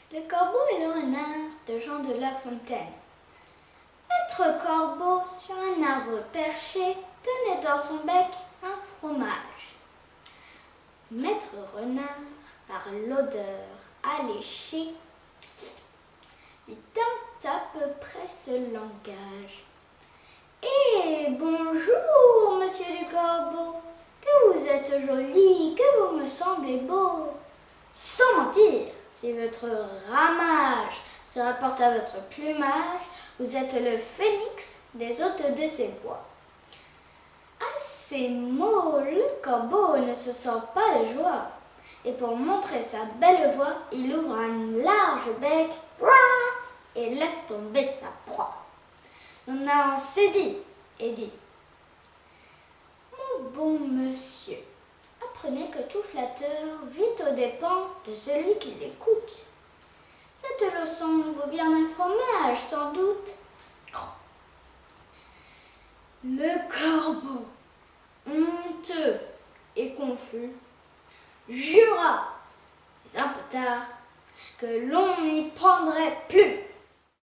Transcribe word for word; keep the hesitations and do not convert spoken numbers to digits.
Le corbeau et le renard de Jean de La Fontaine. Maître Corbeau, sur un arbre perché, tenait dans son bec un fromage. Maître Renard, par l'odeur alléchée, lui tint à peu près ce langage. « Eh, bonjour, monsieur le corbeau, que vous êtes joli, que vous me semblez beau. Sans mentir, si votre ramage se rapporte à votre plumage, vous êtes le phénix des hôtes de ces bois. » À ces mots, le corbeau ne se sent pas de joie, et pour montrer sa belle voix, il ouvre un large bec et laisse tomber sa proie. On a en saisi et dit: « Mon bon monsieur, apprenez que tout flatteur vit aux dépens de celui qui l'écoute. Cette leçon vaut bien un fromage, sans doute. » Le corbeau, honteux et confus, jura, mais un peu tard, que l'on n'y prendrait plus.